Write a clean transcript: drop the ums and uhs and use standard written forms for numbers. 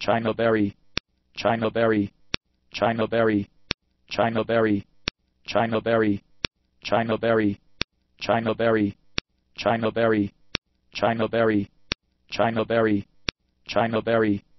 chinaberry, chinaberry, chinaberry, chinaberry, chinaberry, chinaberry, chinaberry, chinaberry, chinaberry, chinaberry, chinaberry.